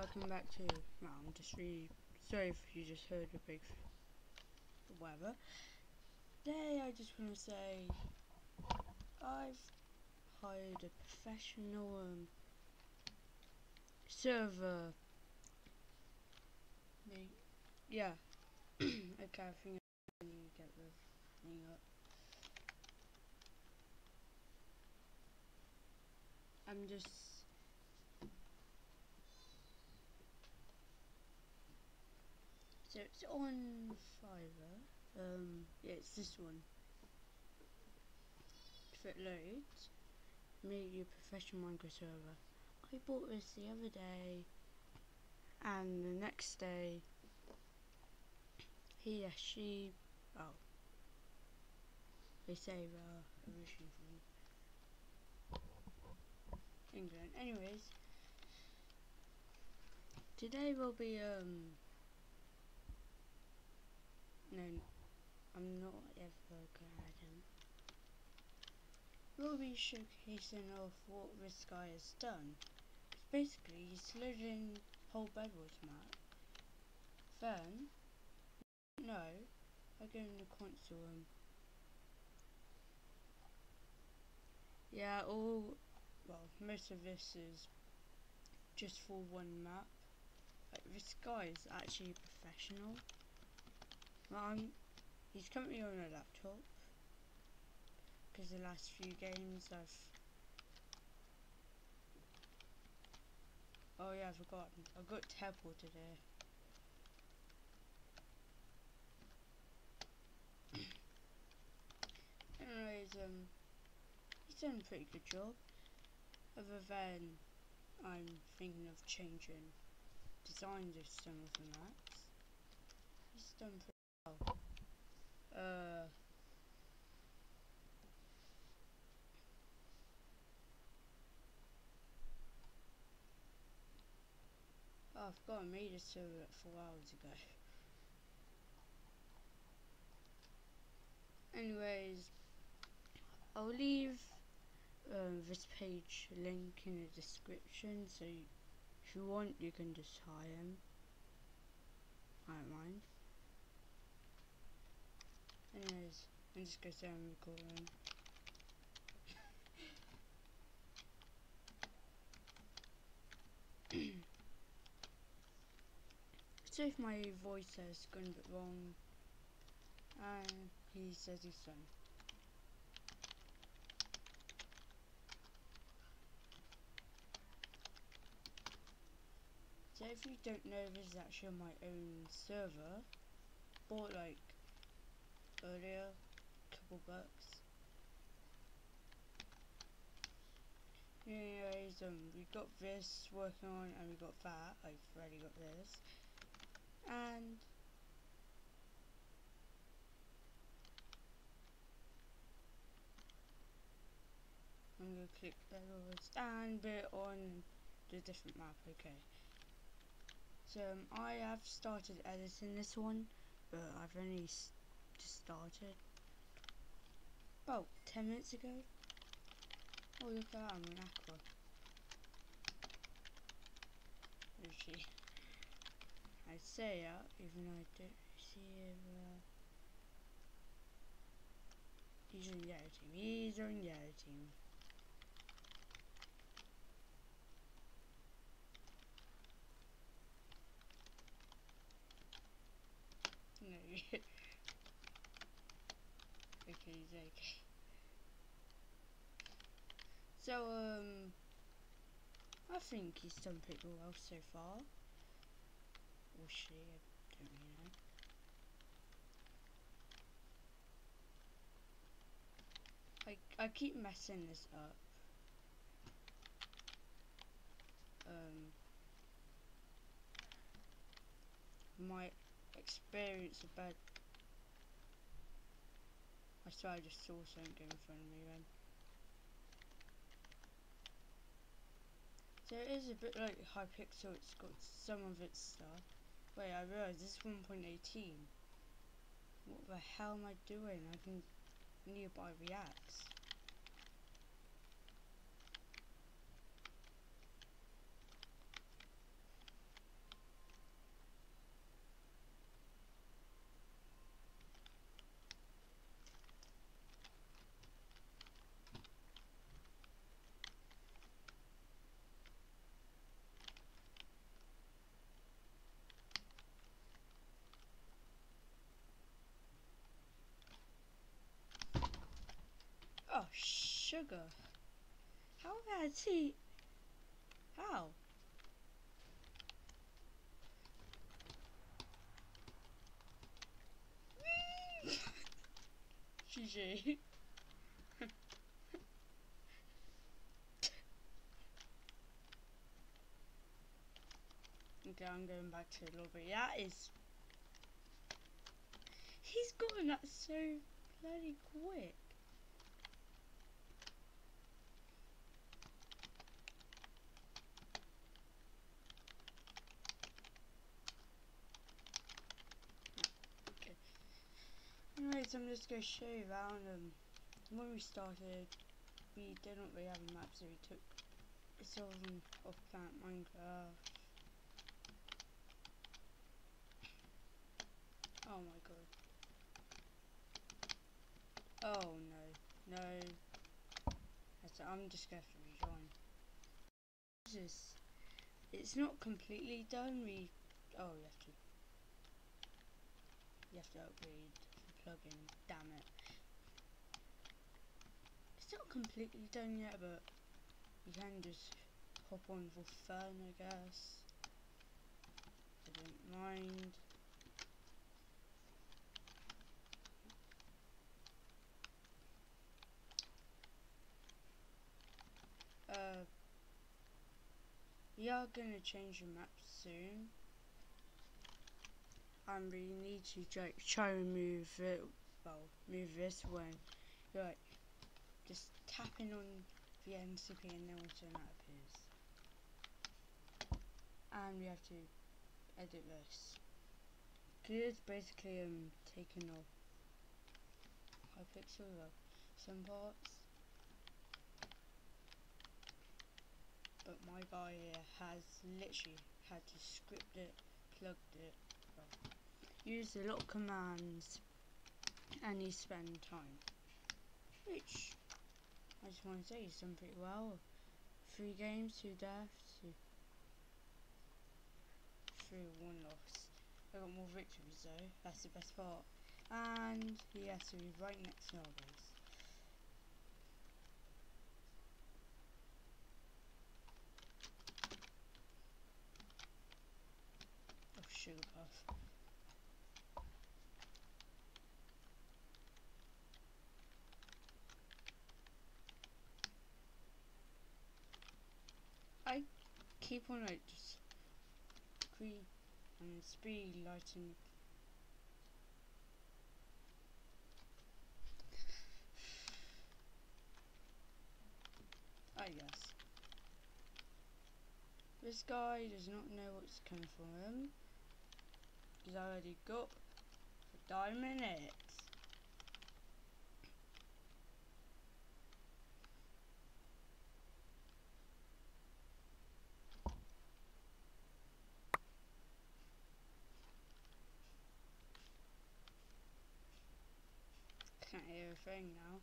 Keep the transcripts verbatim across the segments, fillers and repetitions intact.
welcome back to, well, I'm just really sorry if you just heard a big whatever. Today I just want to say I've hired a professional um, server. Yeah, okay, I think I need to get the thing up. I'm just so it's on Fiverr. Um, yeah, it's this one. If it loads, make your professional Minecraft server. I bought this the other day, and the next day, he or she, oh, they say uh, originally from England. Anyways, today will be um. No, I'm not ever gonna add him. We'll be showcasing of what this guy has done. Basically, he's loaded in whole Bedwars map. Then, no, I go in the console and yeah, all, well, most of this is just for one map. Like, this guy is actually professional. Well, I'm, he's currently on a laptop because the last few games I've. Oh yeah, I forgot. I got teleported here. Anyways, um, he's done a pretty good job. Other than I'm thinking of changing designs of some of the maps. He's done pretty well. Uh, oh, I forgot I made a server like four hours ago. Anyways, I'll leave um, this page link in the description, so you, if you want, you can just hire him. I don't mind. Anyways, I'm just gonna say I'm recording. So if my voice has gone a bit wrong, and he says he's done. So if you don't know, this is actually on my own server. Bought like earlier, couple bucks. Anyways, um, we got this working on, and we got that. I've already got this, and I'm gonna click Bedwars and bit on the different map. Okay. So um, I have started editing this one, but I've only s just started about ten minutes ago. Oh, look at that! I'm an aqua. Where is she? I say that, even though I don't see her. Uh, he's on yellow team. He's on yellow team. No. Okay, he's okay. So, um, I think he's done pretty well so far. Or she, I don't really know. I, I keep messing this up. Um, my experience of bed. I swear I just saw something go in front of me then. So it is a bit like Hypixel, it's got some of its stuff. Wait, I realised this is one point eighteen. What the hell am I doing? I can nearby reacts. sugar. How has he? How? G G. Okay, I'm going back to the lobby. That is... He's gotten that so bloody quick. Okay. Anyways, I'm just going to show you around. Um, when we started, we didn't really have a map, so we took some of Planet Minecraft. Oh my god. Oh no, no. That's, I'm just going to have to rejoin. Just, it's not completely done. We, oh, you have to, you have to upgrade the plugin. Damn it. It's not completely done yet, but you can just hop on for fun, I guess. I don't mind. Uh, we are gonna change the map soon. And we need to try, try and move it, well, move this when you're like, just tapping on the N C P and then also that appears. And we have to edit this. Cause it's basically um taken off Hypixel, well, some parts. But my guy here has literally had to script it, plugged it, well, used a lot of commands, and he spent time. Which, I just want to say, he's done pretty well. Three games, two deaths, two, three, one loss. I got more victories though, that's the best part. And he has to be right next to our base. Oh, sugar puff. I keep on like just green and speed lighting. I guess. This guy does not know what's coming for him. He's already got a diamond X. Can't hear a thing now.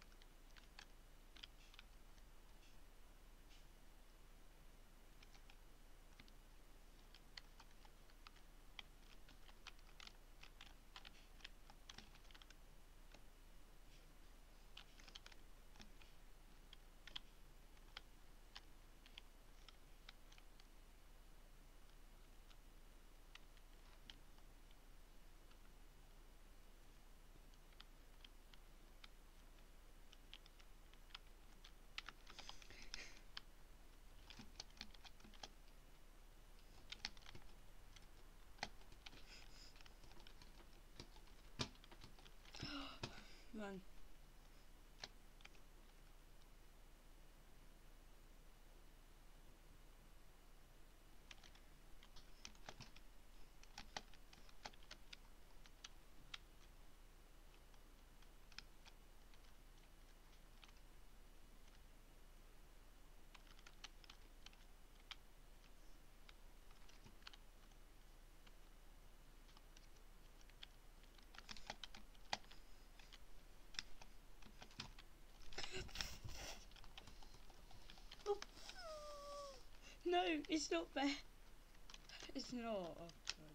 Run. No, it's not fair. It's not. Oh, God.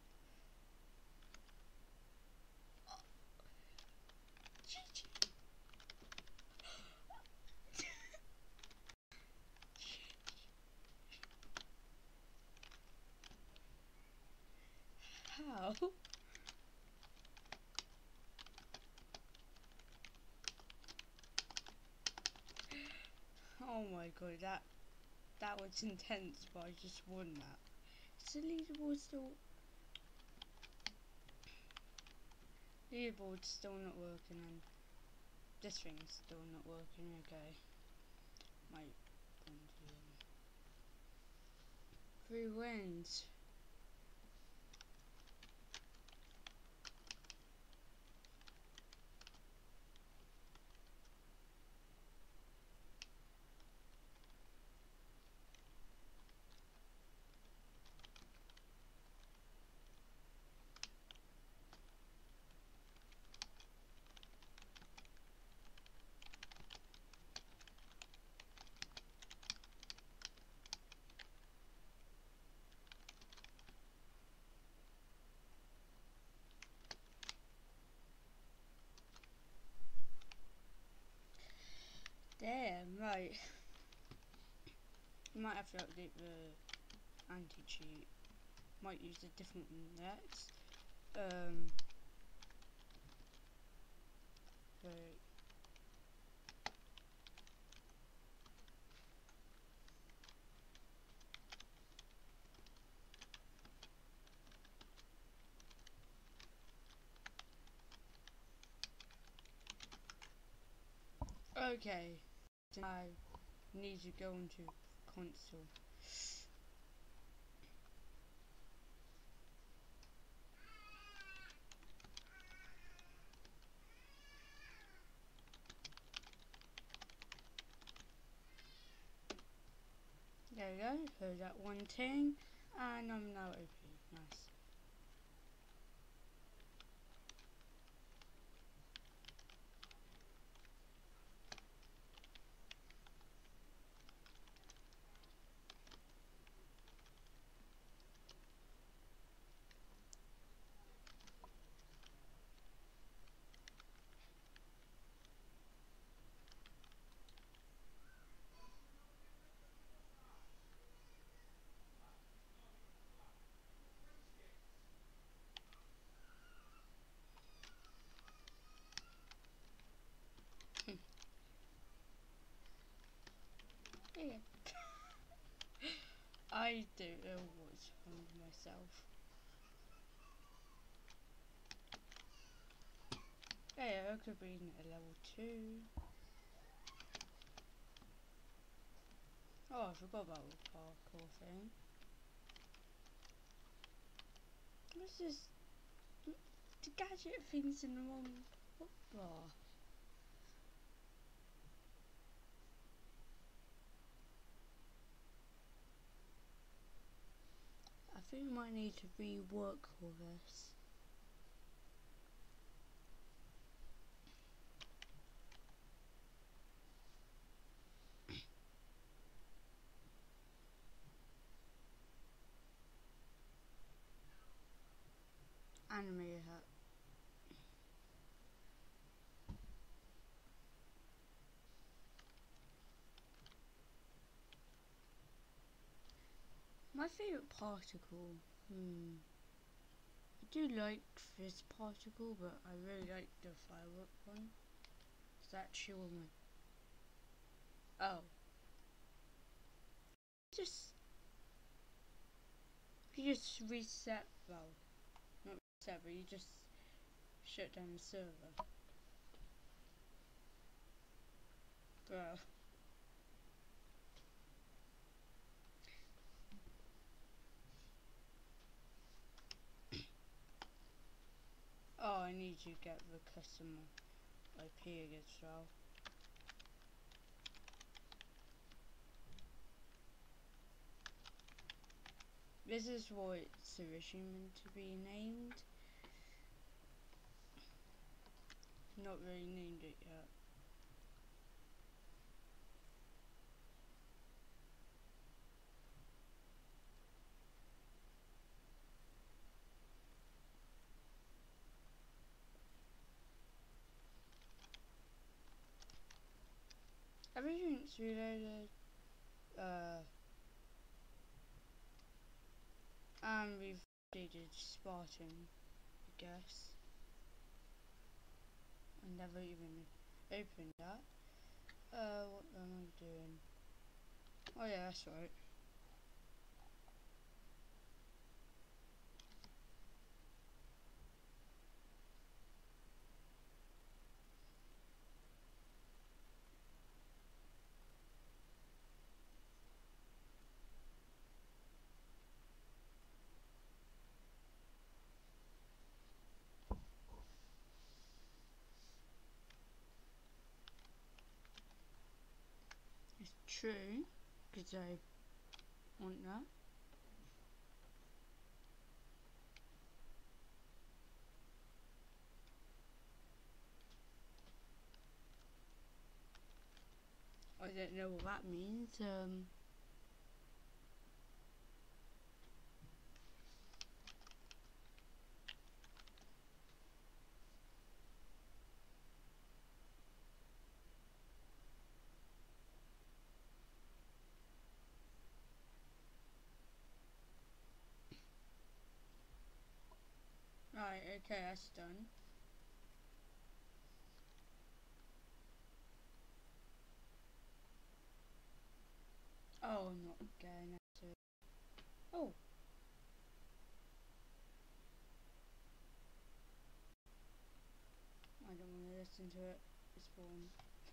How? Oh my god, that that was intense, but I just won that. Is the leaderboard still... Leaderboard's still not working, and this thing's still not working. Okay. My three wins. Damn, right. You might have to update the anti-cheat. Might use a different one next. Um, but okay, I need to go into console. There we go, heard that one thing, and I'm now O P. Nice. Yeah. I don't know what's wrong with myself. Yeah, I could be at level two. Oh, I forgot about the parkour thing. What's this? The gadget thing's in the wrong... What? Oh. I think I might need to rework all this. Anime hat. My favourite particle. Hmm. I do like this particle, but I really like the firework one. It's actually one. Oh. Just. You just reset. Well, not reset, but you just shut down the server. Bro. Oh, I need to get the customer I P again as well. This is what it's originally meant to be named. Not really named it yet. Everything's reloaded. Uh, and we've updated Spartan, I guess. I never even opened that. Uh, what am I doing? Oh yeah, that's right. It's true, because I want that. I don't know what that means. Um, right, okay, that's done. Oh, I'm not going to. Oh, I don't want to listen to it. It's boring.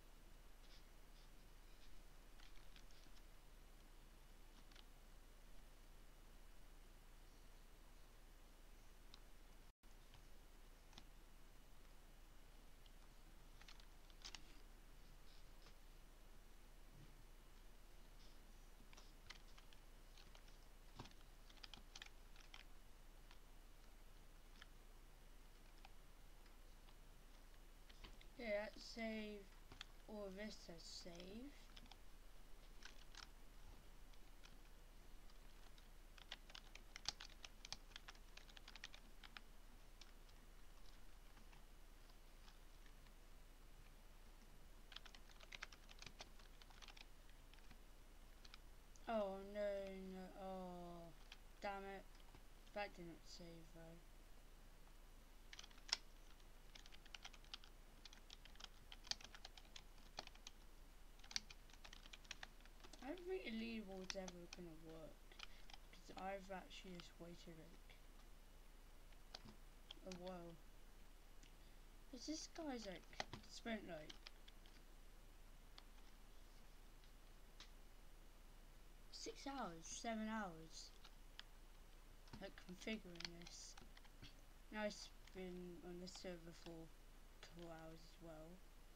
Yeah, let's save all this as save. Oh no, no, oh, damn it. That didn't save though. I don't think a leaderboard's ever gonna work, because I've actually just waited like a while. Because this guy's like spent like six hours, seven hours like configuring this. Now it's been on the server for a couple hours as well.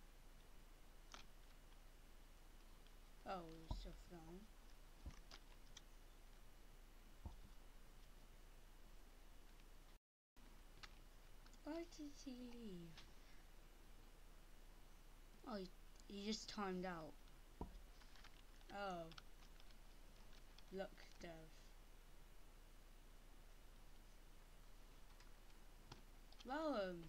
Oh, it's offline. Why did he leave? Oh, he, he just timed out. Oh, luck dev. Well, um,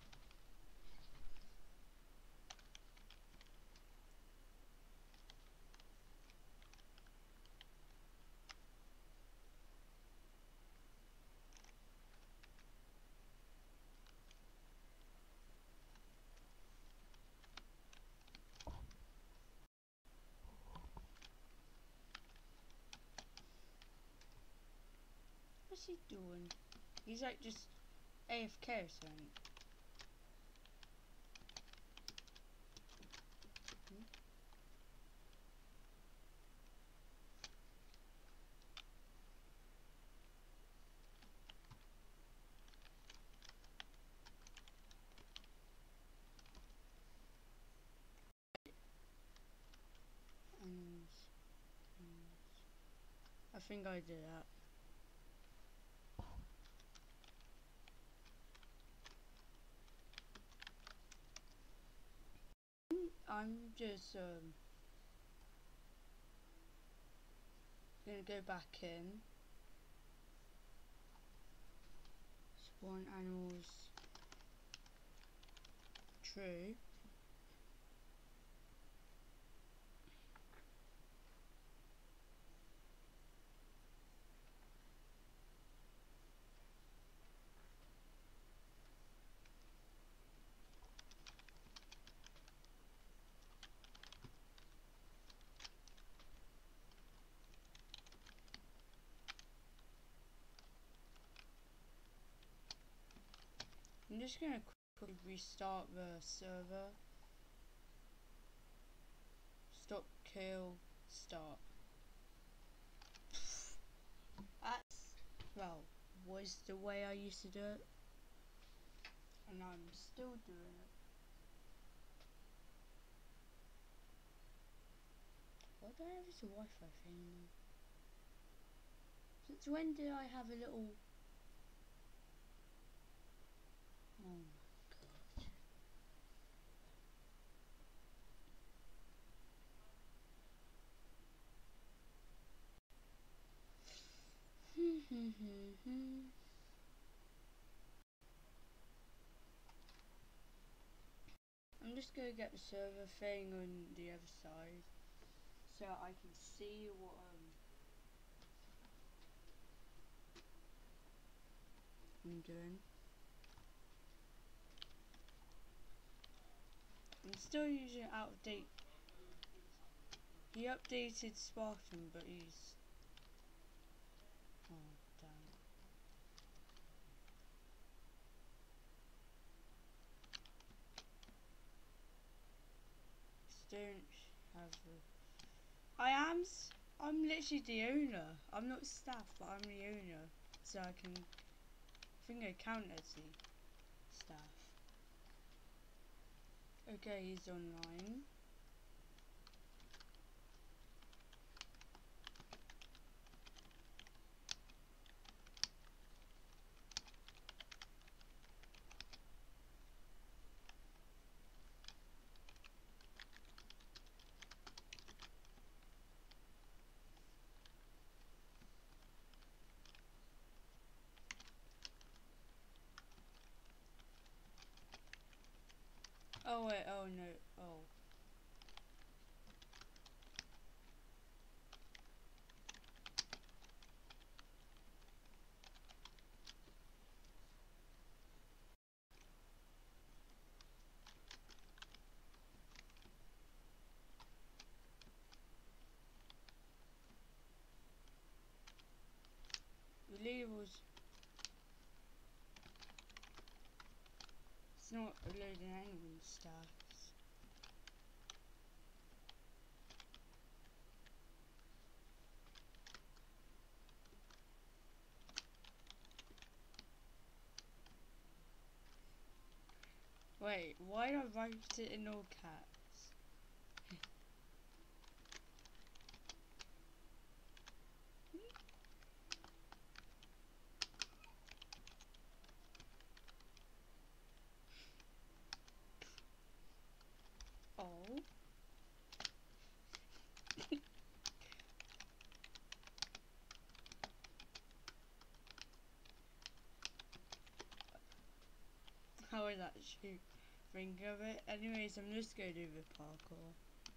what's he doing? He's like just A F K or something. Hmm? And, and I think I did that. I'm just um gonna go back in. Spawn animals. True. I'm just gonna quickly restart the server. Stop, kill, start. That's, well, was the way I used to do it. And I'm still doing it. Why do I have this Wi-Fi thing anymore? Since when did I have a little... Oh my god. Hmm hmm hmm hmm. I'm just gonna get the server thing on the other side so I can see what um I'm doing. I'm still using out of date. He updated Spartan, but he's oh damn. Don't have a... I am. S I'm literally the owner. I'm not staff, but I'm the owner, so I can. I think I count as the staff. Okay, he's online. Oh wait, oh no, oh. The leader was... It's not loading anyone's stats. Wait, why did I write it in all caps? Oh. How would that shoot? Think of it. Anyways, I'm just going to do the parkour.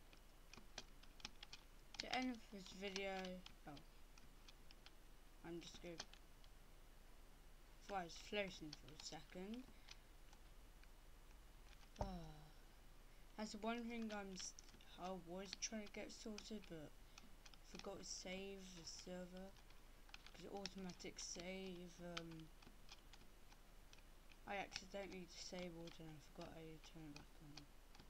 To end this video, oh, I'm just going to fly as floating for a second. Oh, that's one thing I'm st I was trying to get sorted, but forgot to save the server because automatic save. Um, I accidentally disabled and I forgot I turned it back on.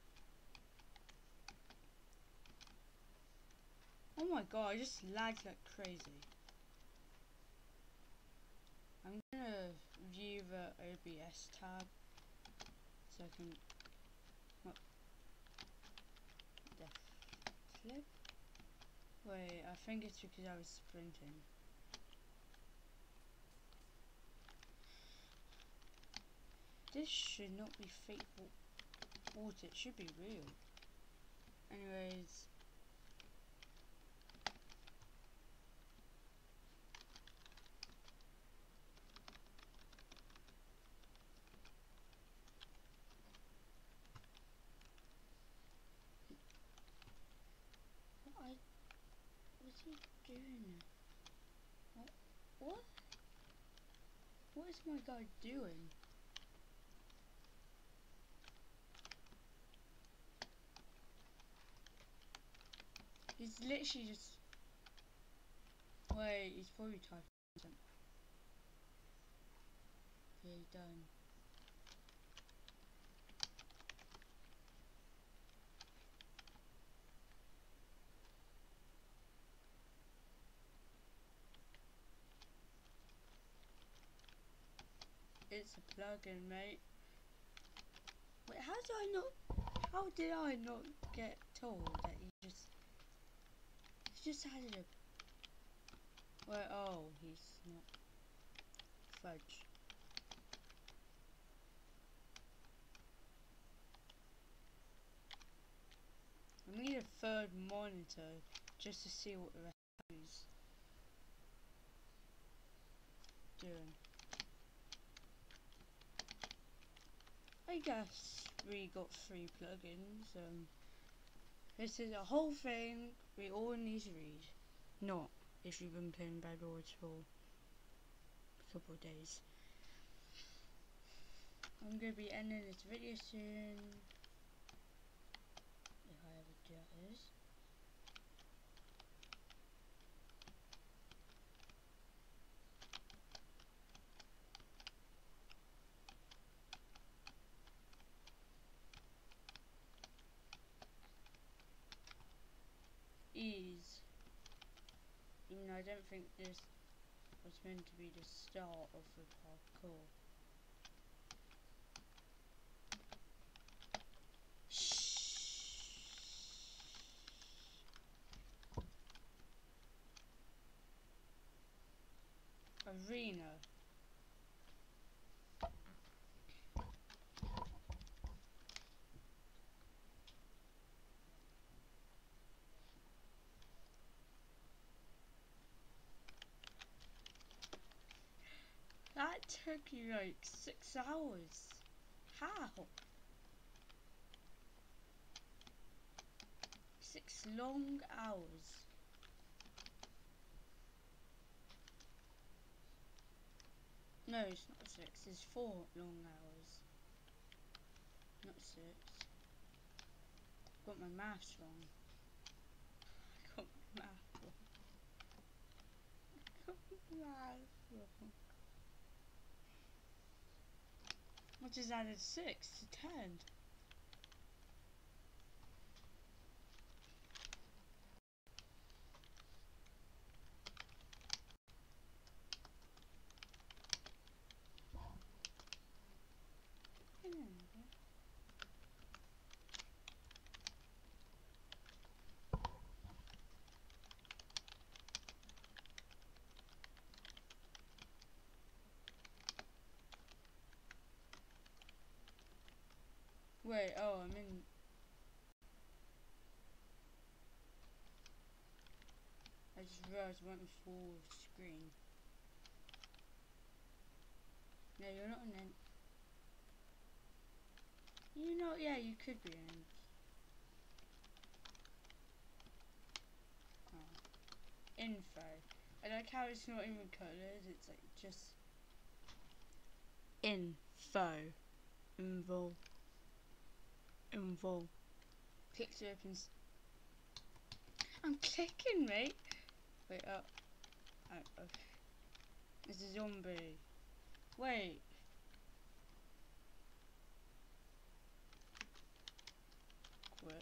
Oh my god, I just lagged like crazy. I'm gonna view the O B S tab so I can... What? The flip? Wait, I think it's because I was sprinting. This should not be fake water, it should be real. Anyways. What I... What's he doing? What? What? What is my guy doing? He's literally just... Wait, he's probably typing something. Okay, done. a plugin, mate. Wait, how did I not? How did I not get told that he just? He just added a. Well, oh, he's not. Fudge. I need a third monitor just to see what the rest is doing. I guess we got three plugins. Um, this is a whole thing we all need to read. Not if you've been playing Bed Wars for a couple of days. I'm going to be ending this video soon. If I ever do this. Ease. Even though I don't think this was meant to be the start of the parkour. Arena. That took you like six hours. How? Six long hours. No, it's not six, it's four long hours. Not six. Got my maths wrong. I got my maths wrong. I got my maths wrong. I just added six to ten. Wait, oh, I'm in. I just realized I went full screen. No, you're not in. You know, yeah, you could be in. Oh. Info. I like how it's not even colours, it's like just info. Info. Info. Click to open. I'm clicking, mate. Wait, oh. Oh, okay. It's a zombie. Wait. Quick.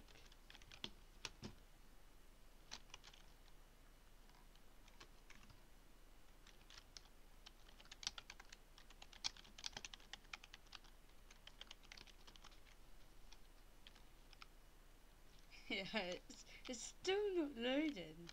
Yeah, it's, it's still not loading.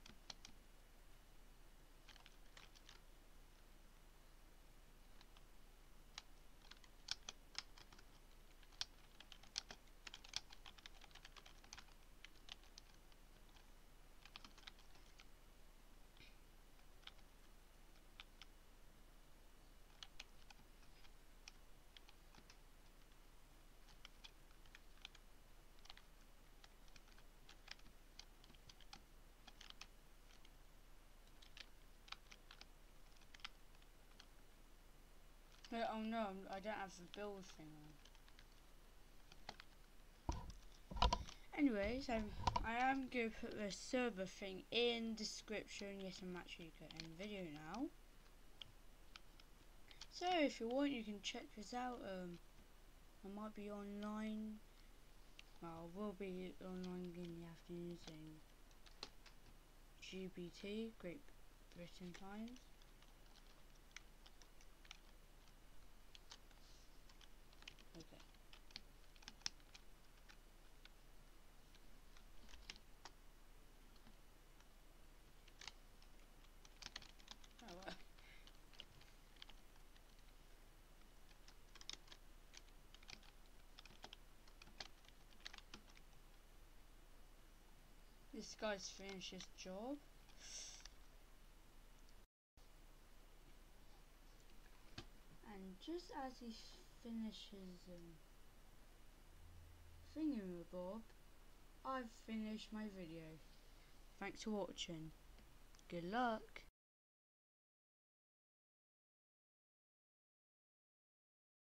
No, oh no, I don't have the build thing on. Anyways, I'm, I am going to put the server thing in description. Yes, I'm actually getting video now. So if you want, you can check this out. Um, I might be online. Well, I will be online in the afternoons in G B T, Great Britain times. this guy's finished his job. And just as he finishes um, thingamabob, I've finished my video. Thanks for watching. Good luck.